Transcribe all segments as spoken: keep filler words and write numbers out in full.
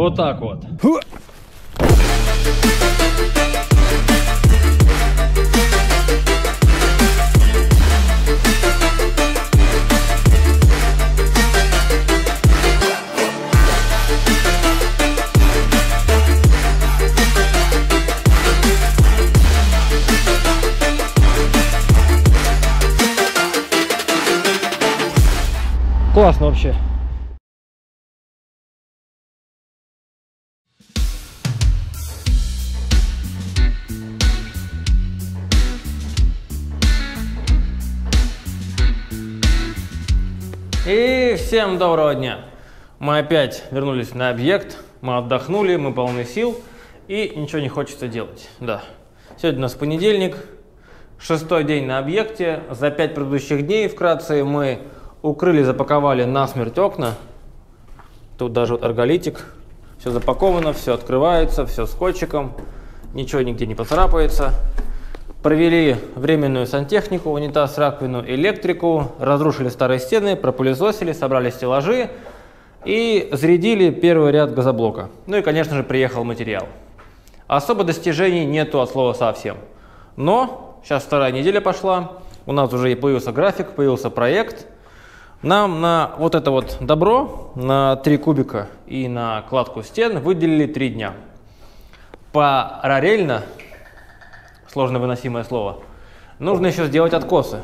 Вот так вот. Классно вообще. И всем доброго дня. Мы опять вернулись на объект, мы отдохнули, мы полны сил и ничего не хочется делать. Да. Сегодня у нас понедельник, шестой день на объекте. За пять предыдущих дней вкратце мы укрыли, запаковали насмерть окна. Тут даже вот арголитик. Все запаковано, все открывается, все скотчиком. Ничего нигде не поцарапается. Провели временную сантехнику, унитаз, раковину, электрику. Разрушили старые стены, пропылесосили, собрали стеллажи. И зарядили первый ряд газоблока. Ну и, конечно же, приехал материал. Особо достижений нету от слова совсем. Но сейчас вторая неделя пошла. У нас уже и появился график, появился проект. Нам на вот это вот добро, на три кубика и на кладку стен выделили три дня. Параллельно, сложно выносимое слово, нужно еще сделать откосы.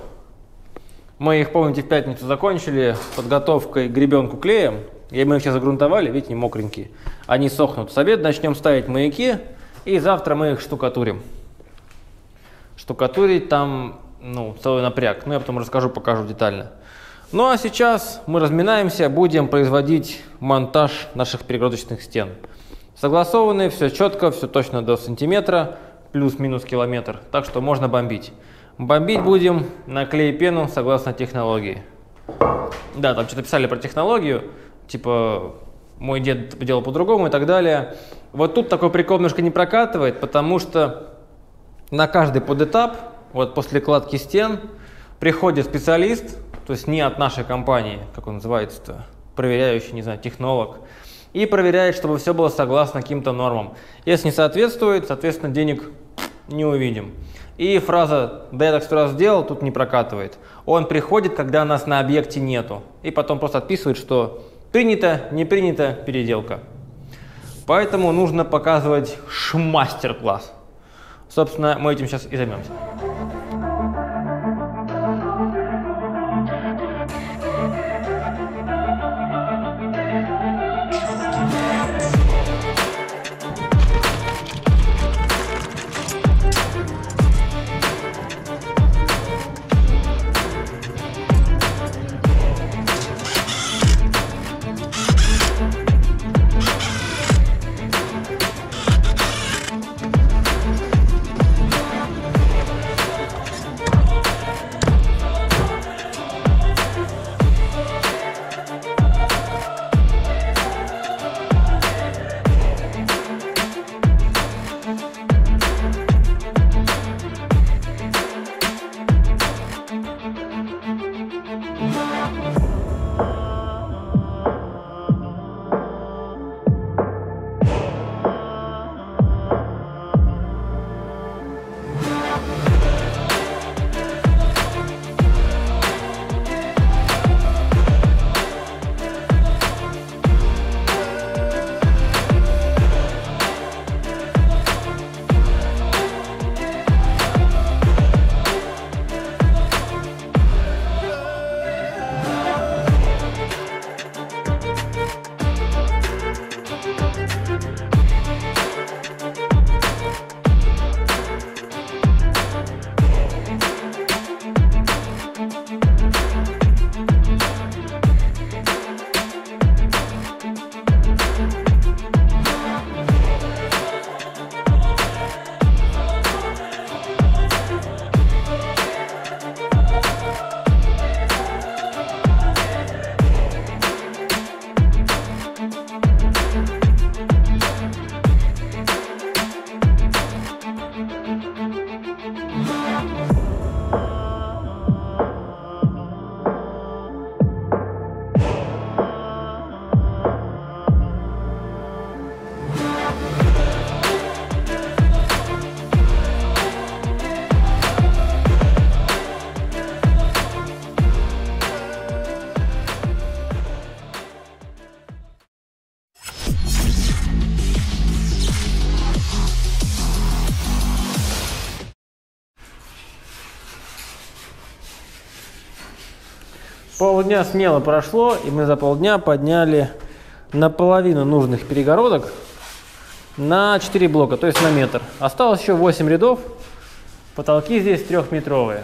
Мы их, помните, в пятницу закончили подготовкой гребенку клеем, и мы их сейчас загрунтовали, видите, не мокренькие. Они сохнут. С обеда начнем ставить маяки, и завтра мы их штукатурим. Штукатурить там, ну, целый напряг, ну я потом расскажу, покажу детально. Ну а сейчас мы разминаемся, будем производить монтаж наших перегородочных стен. Согласованы, все четко, все точно до сантиметра, плюс-минус километр, так что можно бомбить. Бомбить будем на клей-пену согласно технологии. Да, там что-то писали про технологию, типа мой дед делал по-другому и так далее. Вот тут такой прикол немножко не прокатывает, потому что на каждый подэтап, вот после кладки стен, приходит специалист, то есть не от нашей компании, как он называется-то, проверяющий, не знаю, технолог, и проверяет, чтобы все было согласно каким-то нормам. Если не соответствует, соответственно, денег не увидим. И фраза «да я так сто раз сделал» тут не прокатывает. Он приходит, когда нас на объекте нету, и потом просто отписывает, что принято, не принято, переделка. Поэтому нужно показывать мастер-класс. Собственно, мы этим сейчас и займемся. Полдня смело прошло, и мы за полдня подняли наполовину нужных перегородок на четыре блока, то есть на метр. Осталось еще восемь рядов, потолки здесь трехметровые.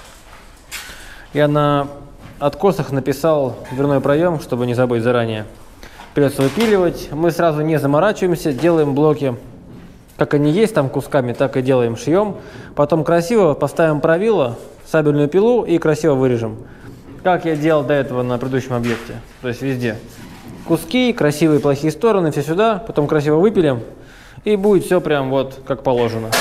Я на откосах написал дверной проем, чтобы не забыть заранее. Придется выпиливать. Мы сразу не заморачиваемся, делаем блоки, как они есть, там кусками, так и делаем, шьем. Потом красиво поставим правило, сабельную пилу и красиво вырежем. Как я делал до этого на предыдущем объекте, то есть везде. Куски, красивые плохие стороны, все сюда, потом красиво выпилим, и будет все прям вот как положено.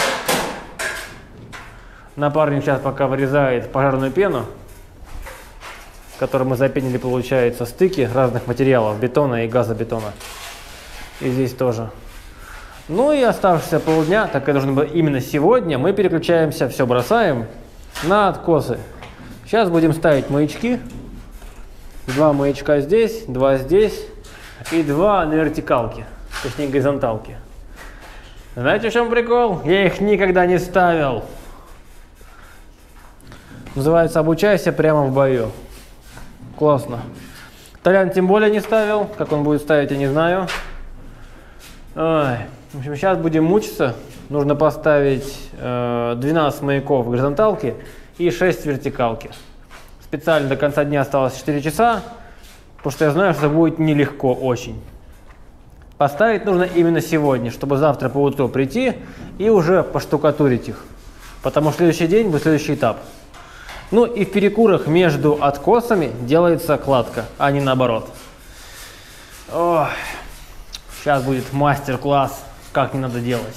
Напарник сейчас пока вырезает пожарную пену, которую мы запенили, получается, стыки разных материалов, бетона и газобетона. И здесь тоже. Ну и оставшиеся полдня, так как должно быть именно сегодня, мы переключаемся, все бросаем на откосы. Сейчас будем ставить маячки. Два маячка здесь, два здесь и два на вертикалке, точнее горизонталке. Знаете, в чем прикол? Я их никогда не ставил. Называется «Обучайся прямо в бою». Классно. Толян тем более не ставил. Как он будет ставить, я не знаю. Ой. В общем, сейчас будем мучиться. Нужно поставить э, двенадцать маяков в горизонталке и шесть в вертикалке. Специально до конца дня осталось четыре часа, потому что я знаю, что это будет нелегко очень. Поставить нужно именно сегодня, чтобы завтра по утру прийти и уже поштукатурить их. Потому что следующий день будет следующий этап. Ну и в перекурах между откосами делается кладка, а не наоборот. Ох, сейчас будет мастер-класс, как не надо делать.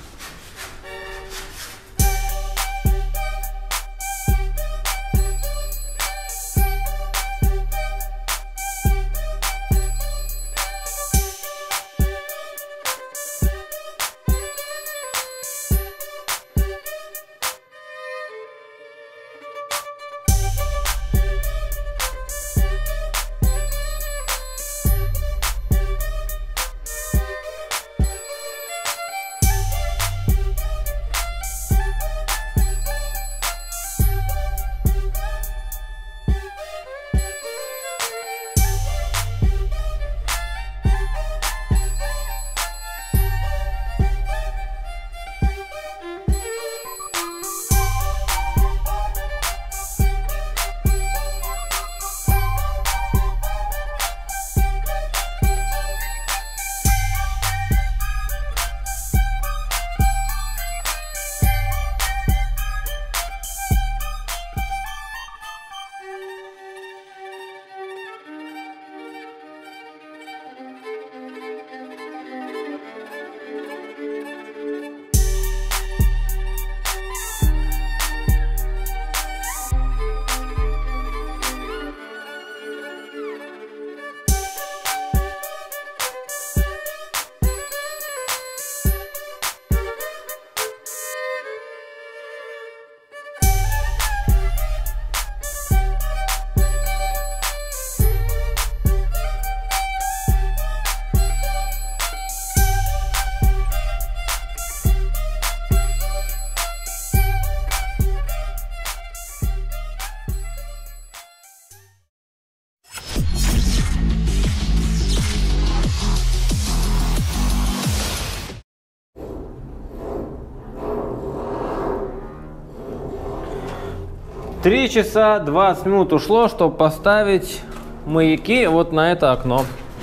три часа двадцать минут ушло, чтобы поставить маяки вот на это окно.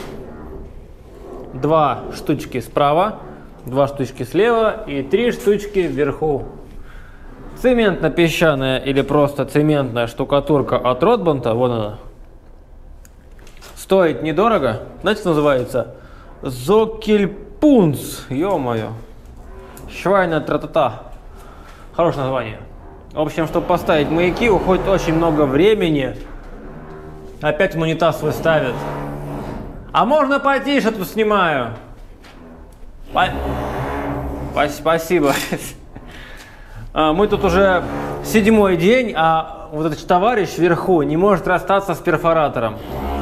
Два штучки справа, два штучки слева и три штучки вверху. Цементно-песчаная или просто цементная штукатурка от Ротбанта, вон она. Стоит недорого. Знаете, что называется? Зокельпунс. Ё-моё. Швайна тра-та-та. Хорошее название. В общем, чтобы поставить маяки, уходит очень много времени. Опять в унитаз свой ставят. А можно потише тут снимаю? Спасибо. Мы тут уже седьмой день, а вот этот товарищ вверху не может расстаться с перфоратором.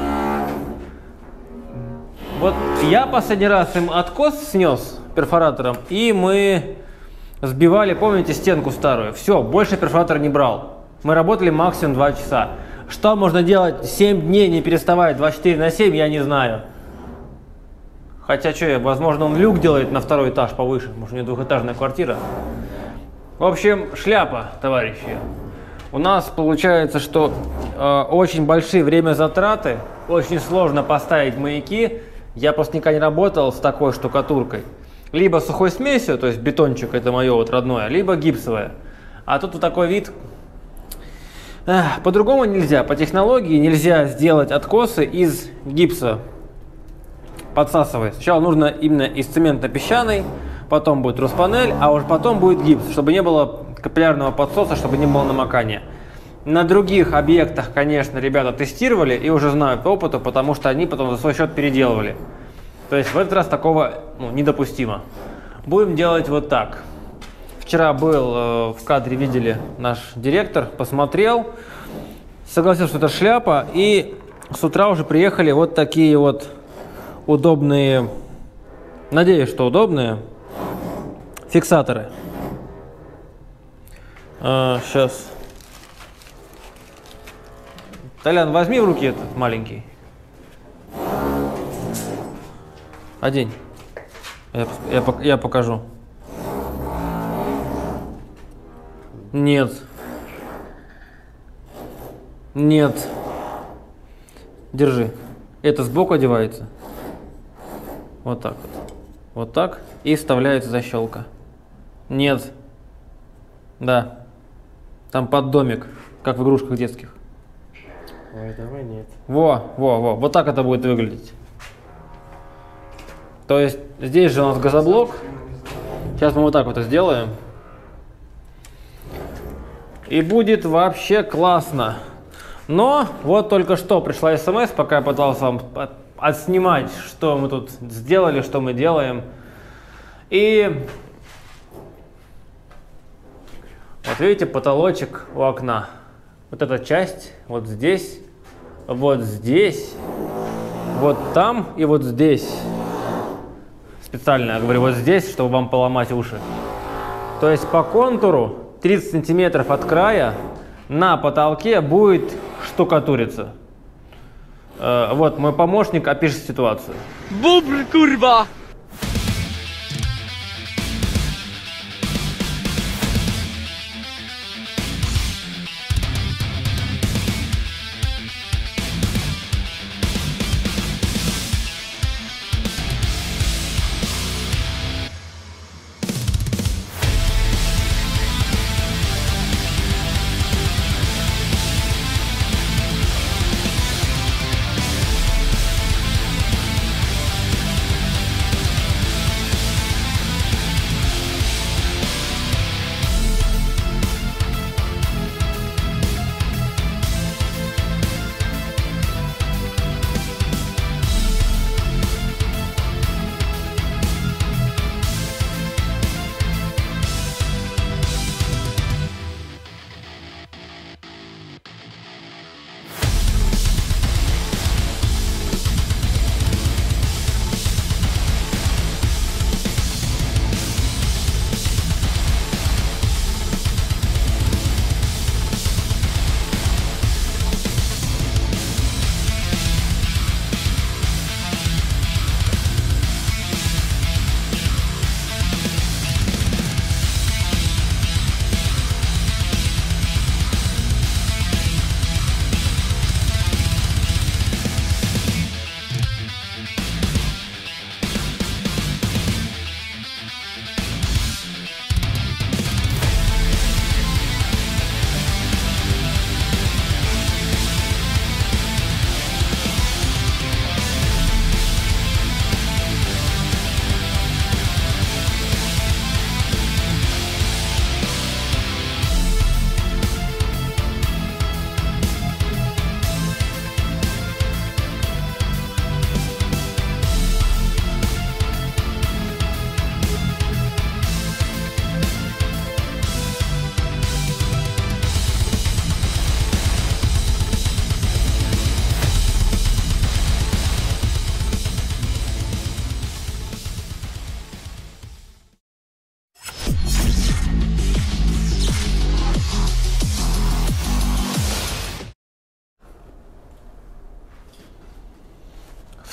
Вот я последний раз им откос снес перфоратором, и мы сбивали, помните, стенку старую. Все, больше перфоратор не брал. Мы работали максимум два часа. Что можно делать семь дней, не переставая, двадцать четыре на семь, я не знаю. Хотя, что, возможно, он люк делает на второй этаж повыше. Может, у него двухэтажная квартира. В общем, шляпа, товарищи. У нас получается, что э, очень большие время затраты. Очень сложно поставить маяки. Я просто никогда не работал с такой штукатуркой. Либо сухой смесью, то есть бетончик, это мое вот родное, либо гипсовое. А тут вот такой вид. По-другому нельзя. По технологии нельзя сделать откосы из гипса. Подсасывает. Сначала нужно именно из цементно-песчаной, потом будет Руспанель, а уже потом будет гипс, чтобы не было капиллярного подсоса, чтобы не было намокания. На других объектах, конечно, ребята тестировали и уже знают по опыту, потому что они потом за свой счет переделывали. То есть в этот раз такого ну, недопустимо. Будем делать вот так. Вчера был э, в кадре, видели, наш директор, посмотрел, согласился, что это шляпа, и с утра уже приехали вот такие вот удобные, надеюсь, что удобные, фиксаторы. А, сейчас. Толян, возьми в руки этот маленький. Одень. Я, я, я покажу. Нет. Нет. Держи. Это сбоку одевается. Вот так вот. Вот так. И вставляется защелка. Нет. Да. Там под домик, как в игрушках детских. Ой, давай нет. Во, во, во. Вот так это будет выглядеть. То есть здесь же у нас газоблок. Сейчас мы вот так вот это сделаем. И будет вообще классно. Но вот только что пришла смс, пока я пытался вам отснимать, что мы тут сделали, что мы делаем. И вот видите, потолочек у окна. Вот эта часть, вот здесь, вот здесь, вот там и вот здесь. Специально я говорю вот здесь, чтобы вам поломать уши. То есть по контуру тридцать сантиметров от края на потолке будет штукатуриться. Э, вот мой помощник опишет ситуацию. Бубр, курва!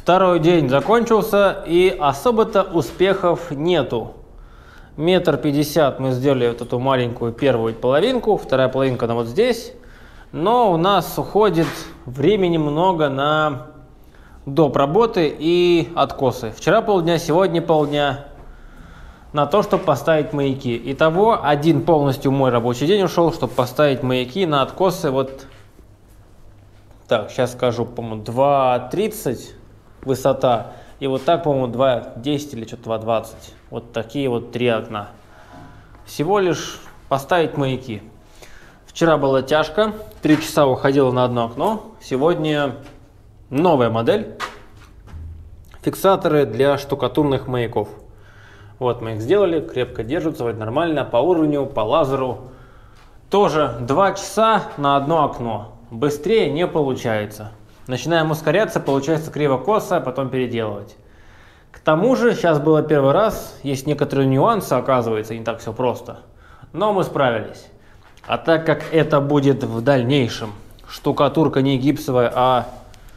Второй день закончился, и особо-то успехов нету. Метр пятьдесят мы сделали вот эту маленькую первую половинку, вторая половинка она вот здесь. Но у нас уходит времени много на доп. Работы и откосы. Вчера полдня, сегодня полдня на то, чтобы поставить маяки. Итого один полностью мой рабочий день ушел, чтобы поставить маяки на откосы. Вот так, сейчас скажу, по-моему, два тридцать высота. И вот так, по-моему, два десять или что-то два двадцать. Вот такие вот три окна. Всего лишь поставить маяки. Вчера было тяжко. Три часа уходило на одно окно. Сегодня новая модель. Фиксаторы для штукатурных маяков. Вот мы их сделали. Крепко держатся, вроде нормально. По уровню, по лазеру. Тоже два часа на одно окно. Быстрее не получается. Начинаем ускоряться, получается криво-косо, потом переделывать. К тому же, сейчас было первый раз, есть некоторые нюансы, оказывается, не так все просто. Но мы справились. А так как это будет в дальнейшем, штукатурка не гипсовая, а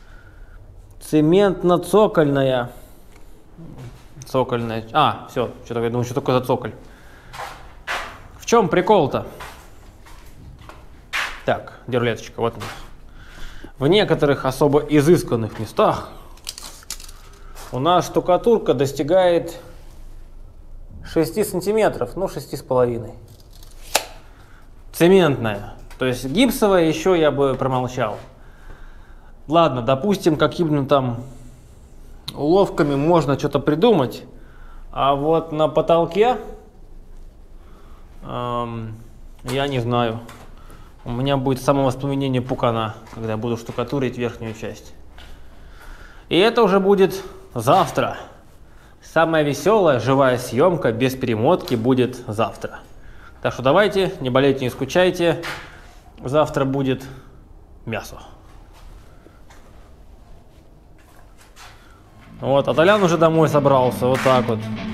цементно-цокольная. Цокольная. А, все, что-то я думаю, что такое за цоколь. В чем прикол-то? Так, где рулеточка? Вот она. В некоторых особо изысканных местах у нас штукатурка достигает шести сантиметров, ну шести с половиной. Цементная. То есть гипсовая еще я бы промолчал. Ладно, допустим, какими-то там уловками можно что-то придумать. А вот на потолке эм, я не знаю. У меня будет самовоспламенение пукана, когда я буду штукатурить верхнюю часть. И это уже будет завтра. Самая веселая живая съемка без перемотки будет завтра. Так что давайте, не болейте, не скучайте. Завтра будет мясо. Вот, а Толян уже домой собрался, вот так вот.